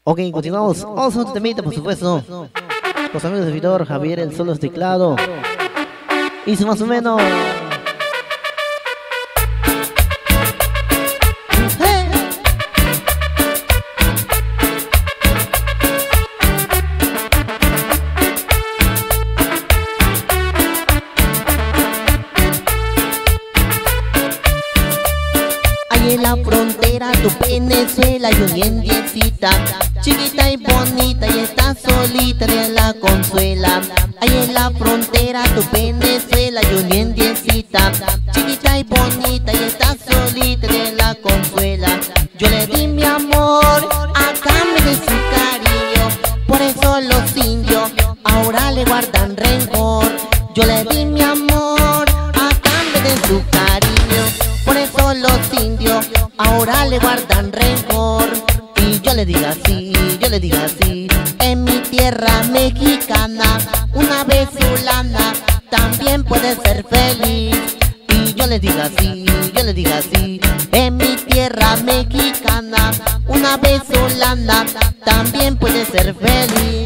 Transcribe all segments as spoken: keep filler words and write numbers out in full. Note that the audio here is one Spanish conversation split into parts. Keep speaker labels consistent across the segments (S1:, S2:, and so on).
S1: Ok, continuamos. Vamos a un temita, por supuesto. Los amigos de Vitor, Javier, el solo es teclado. Hizo más o menos.
S2: En la frontera tu Venezuela y una indiecita, chiquita y bonita y está solita de la consuela. Ahí en la frontera tu Venezuela y una indiecita, chiquita y bonita y está solita de la consuela. Yo le di mi amor a cambio de su cariño, por eso los indios ahora le guardan rencor. Yo le di mi amor a cambio de su cariño, por eso los indios ahora le guardan rencor. Y yo le digo así, yo le digo así: en mi tierra mexicana, una venezolana también puede ser feliz. Y yo le digo así, yo le digo así: en mi tierra mexicana, una venezolana también puede ser feliz.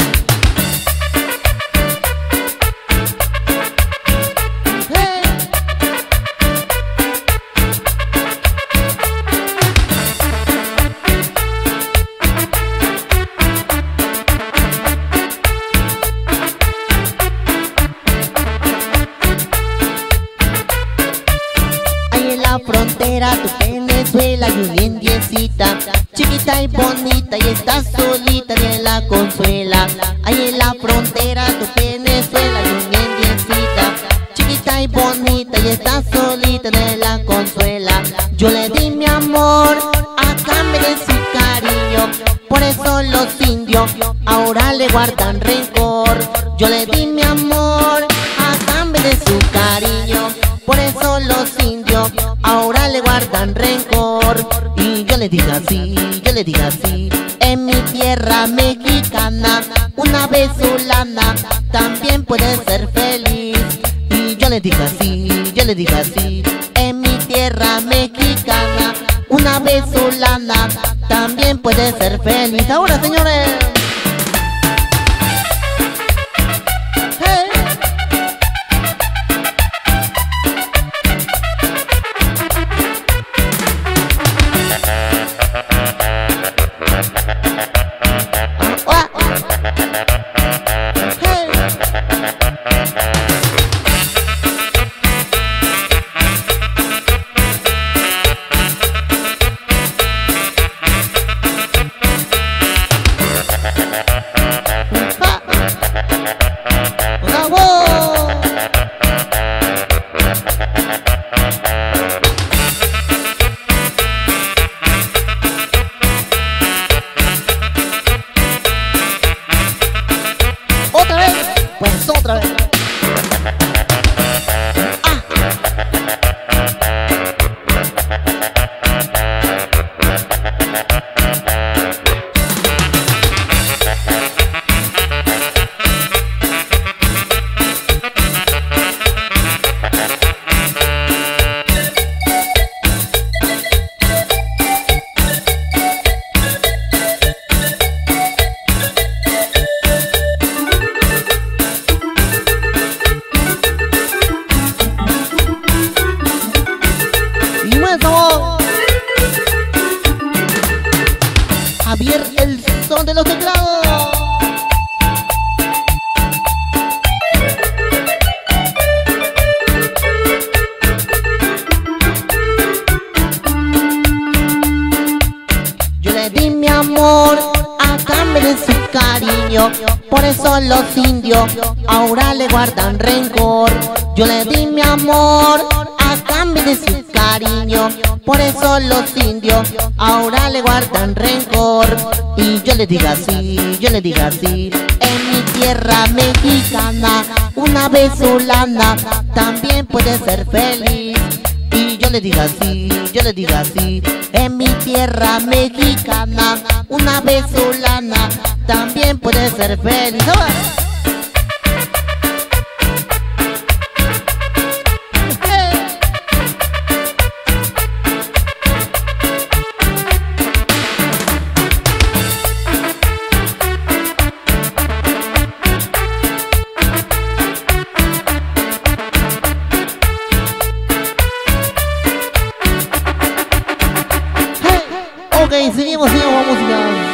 S2: La frontera tu Venezuela y una indiecita, chiquita y bonita y está solita de la consuela. Ahí en la frontera tu Venezuela y una indiecita, chiquita y bonita y está solita de la consuela. Yo le di mi amor a cambio de su cariño, por eso los indios ahora le guardan rencor. Yo le di mi amor a cambio de su cariño, por eso los indios ahora le guardan rencor. Y yo le digo así, yo le digo así: en mi tierra mexicana, una venezolana también puede ser feliz. Y yo le digo así, yo le digo así: en mi tierra mexicana, una venezolana también puede ser feliz. Ahora, señores. Otra vez, pues otra vez. Javier, el son de los teclados. Yo le di mi amor a cambio de su cariño, por eso los indios ahora le guardan rencor. Yo le di mi amor a cambio de su cariño, por eso los indios ahora le guardan rencor. Y yo le digo así, yo le digo así: en mi tierra mexicana, una venezolana también puede ser feliz. Y yo le digo así, yo le digo así: en mi tierra mexicana, una venezolana también puede ser feliz.
S1: seguimos, seguimos, música.